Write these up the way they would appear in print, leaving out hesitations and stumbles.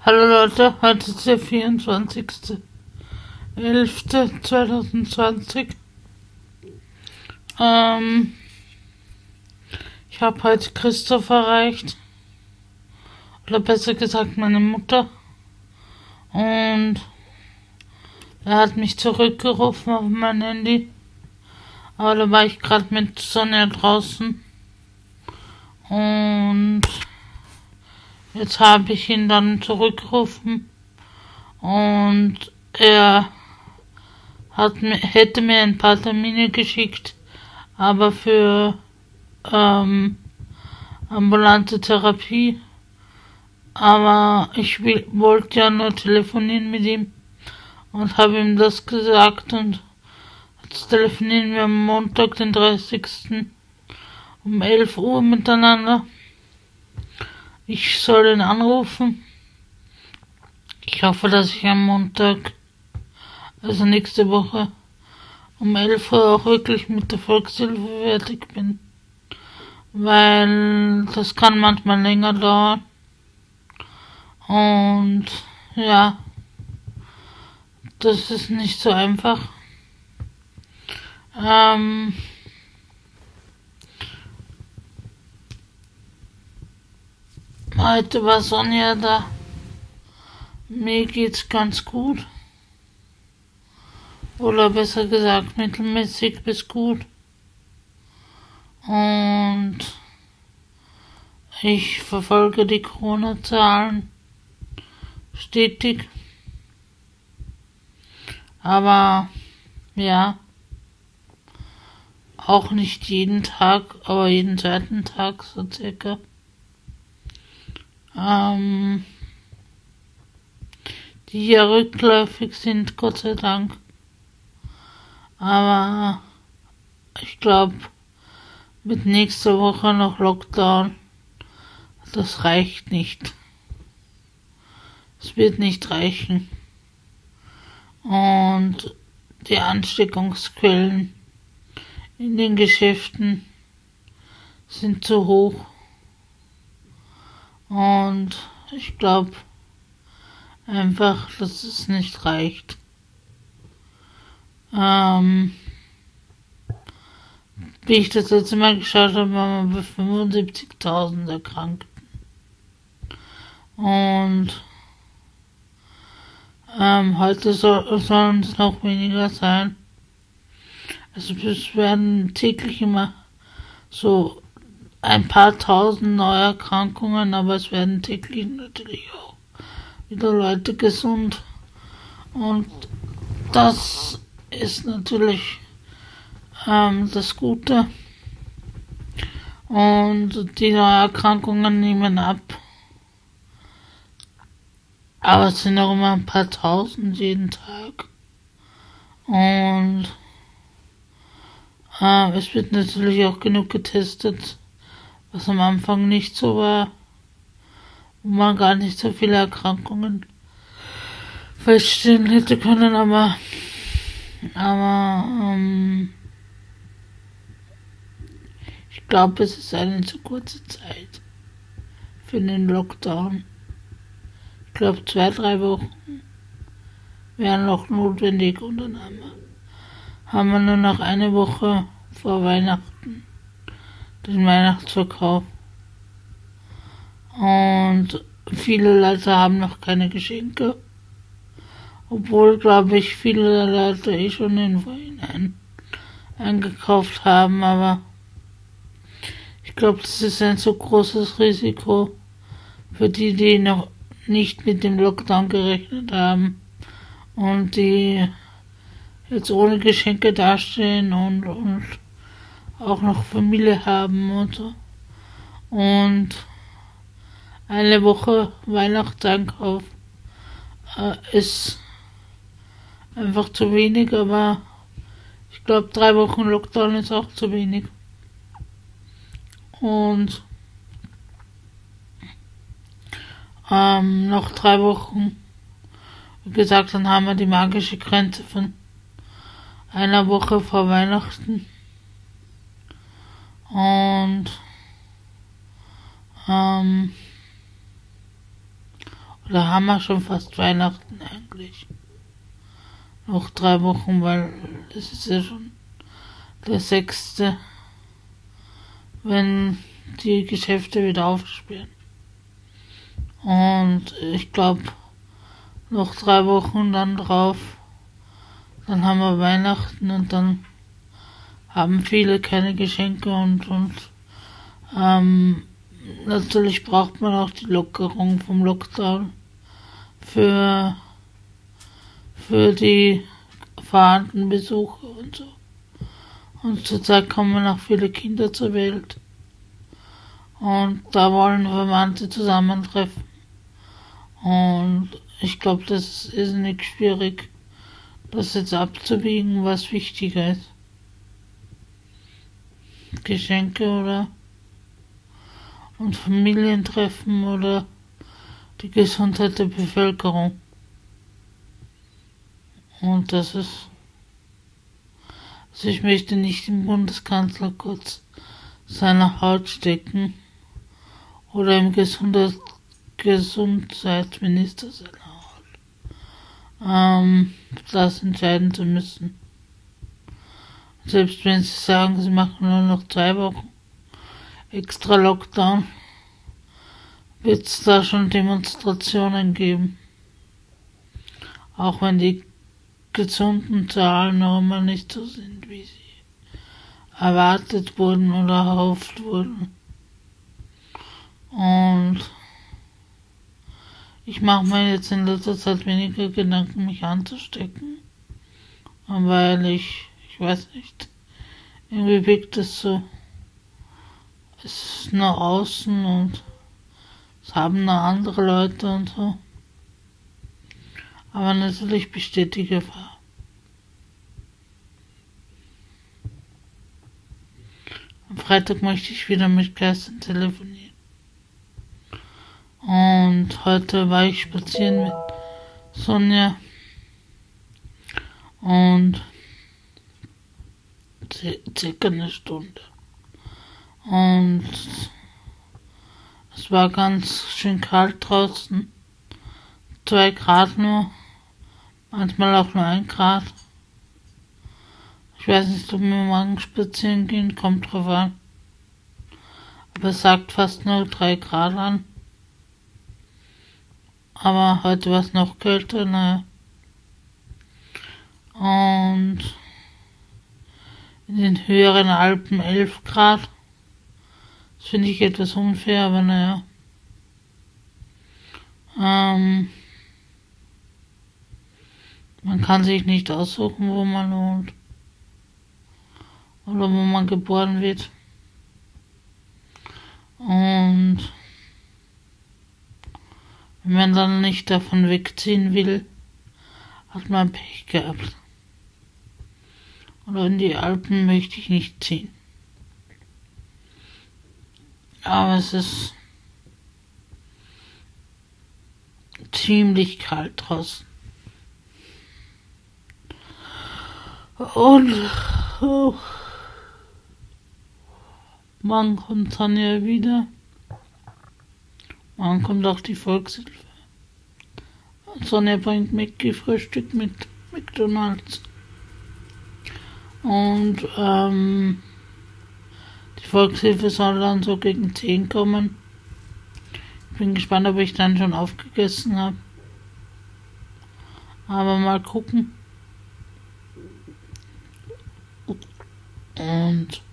Hallo Leute, heute ist der 24.11.2020. Ich habe heute Christoph erreicht. Oder besser gesagt meine Mutter. Und er hat mich zurückgerufen auf mein Handy. Aber da war ich gerade mit Sonja draußen. Und jetzt habe ich ihn dann zurückgerufen. Und er hätte mir ein paar Termine geschickt, aber für ambulante Therapie. Aber ich wollte ja nur telefonieren mit ihm und habe ihm das gesagt, und jetzt telefonieren wir am Montag, den 30. um 11 Uhr miteinander. Ich soll ihn anrufen. Ich hoffe, dass ich am Montag, also nächste Woche, um 11 Uhr auch wirklich mit der Volkshilfe fertig bin. Weil das kann manchmal länger dauern. Und ja, das ist nicht so einfach. Heute war Sonja da. Mir geht's ganz gut. Oder besser gesagt mittelmäßig bis gut. Und ich verfolge die Corona-Zahlen stetig. Aber ja, auch nicht jeden Tag, aber jeden zweiten Tag so circa. Die hier rückläufig sind, Gott sei Dank. Aber ich glaube, mit nächster Woche noch Lockdown, das reicht nicht. Es wird nicht reichen. Und die Ansteckungsquellen in den Geschäften sind zu hoch. Und ich glaube einfach, dass es nicht reicht. Wie ich das letzte Mal geschaut habe, waren wir bei 75.000 Erkrankten. Und heute sollen es noch weniger sein. Also es werden täglich immer so ein paar tausend neue Erkrankungen, aber es werden täglich natürlich auch wieder Leute gesund. Und das ist natürlich das Gute. Und die neuen Erkrankungen nehmen ab. Aber es sind auch immer ein paar tausend jeden Tag. Und es wird natürlich auch genug getestet, was am Anfang nicht so war, wo man gar nicht so viele Erkrankungen feststellen hätte können, aber ich glaube, es ist eine zu kurze Zeit für den Lockdown. Ich glaube, 2-3 Wochen wären noch notwendig, und dann haben wir nur noch eine Woche vor Weihnachten den Weihnachtsverkauf. Und viele Leute haben noch keine Geschenke. Obwohl, glaube ich, viele Leute schon im Vorhinein eingekauft haben. Aber ich glaube, das ist ein so großes Risiko für die, die noch nicht mit dem Lockdown gerechnet haben und die jetzt ohne Geschenke dastehen und auch noch Familie haben und so. Und eine Woche Weihnachtseinkauf ist einfach zu wenig, aber ich glaube 3 Wochen Lockdown ist auch zu wenig. Und noch 3 Wochen, wie gesagt, dann haben wir die magische Grenze von einer Woche vor Weihnachten. Und Oder haben wir schon fast Weihnachten eigentlich? Noch 3 Wochen, weil es ist ja schon der 6., wenn die Geschäfte wieder aufsperren. Und ich glaube, noch 3 Wochen dann drauf, dann haben wir Weihnachten und dann haben viele keine Geschenke und natürlich braucht man auch die Lockerung vom Lockdown für die vorhandenen Besucher und so. Und zurzeit kommen auch viele Kinder zur Welt. Und da wollen Verwandte zusammentreffen. Und ich glaube, das ist irrsinnig schwierig, das jetzt abzuwiegen, was wichtiger ist. Geschenke oder und Familientreffen oder die Gesundheit der Bevölkerung. Und das ist, also ich möchte nicht im Bundeskanzler kurz seine Haut stecken oder im Gesundheitsminister seine Haut. Das entscheiden zu müssen. Selbst wenn sie sagen, sie machen nur noch 2 Wochen extra Lockdown, wird es da schon Demonstrationen geben. Auch wenn die gesunden Zahlen noch immer nicht so sind, wie sie erwartet wurden oder erhofft wurden. Und ich mache mir jetzt in letzter Zeit weniger Gedanken, mich anzustecken, weil ich weiß nicht, irgendwie wirkt es so, es ist nur außen und es haben nur andere Leute und so. Aber natürlich besteht die Gefahr. Am Freitag möchte ich wieder mit Kerstin telefonieren. Und heute war ich spazieren mit Sonja. Und circa eine Stunde. Und es war ganz schön kalt draußen. 2 Grad nur. Manchmal auch nur 1 Grad. Ich weiß nicht, ob wir morgen spazieren gehen, kommt drauf an. Aber es sagt fast nur 3 Grad an. Aber heute war es noch kälter, naja. Und in den höheren Alpen 11 Grad. Das finde ich etwas unfair, aber naja. Man kann sich nicht aussuchen, wo man wohnt. Oder wo man geboren wird. Und wenn man dann nicht davon wegziehen will, hat man Pech gehabt. Oder in die Alpen möchte ich nicht ziehen. Aber es ist ziemlich kalt draußen. Und morgen kommt Tanja wieder. Morgen kommt auch die Volkshilfe. Sonja bringt Mickey-Frühstück mit McDonald's. Und die Volkshilfe soll dann so gegen 10 kommen. Ich bin gespannt, ob ich dann schon aufgegessen habe. Aber mal gucken. Und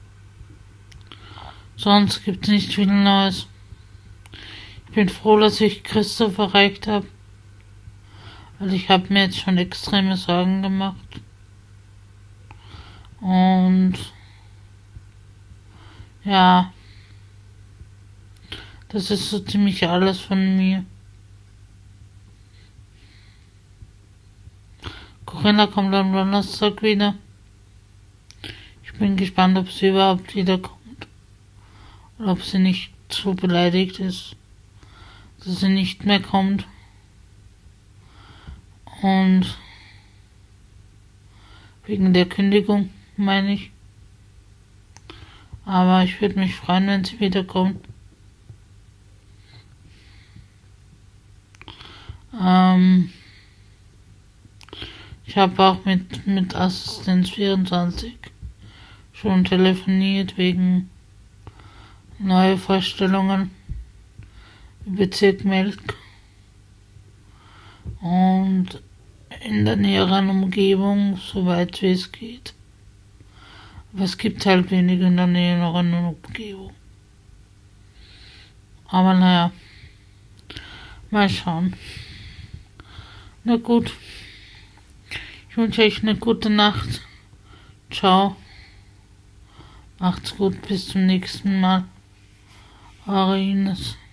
sonst gibt es nicht viel Neues. Ich bin froh, dass ich Christoph erreicht habe. Weil ich habe mir jetzt schon extreme Sorgen gemacht. Und ja, das ist so ziemlich alles von mir. Corinna kommt am Donnerstag wieder. Ich bin gespannt, ob sie überhaupt wiederkommt. Oder ob sie nicht so beleidigt ist, dass sie nicht mehr kommt. Und wegen der Kündigung, meine ich. Aber ich würde mich freuen, wenn sie wiederkommt. Ähm, Ich habe auch mit Assistenz 24 schon telefoniert wegen neue Vorstellungen im Bezirk Melk und in der näheren Umgebung, soweit wie es geht. Aber es gibt halt wenig in der näheren Umgebung. Aber naja, mal schauen. Na gut, ich wünsche euch eine gute Nacht. Ciao. Macht's gut, bis zum nächsten Mal. Eure Ines.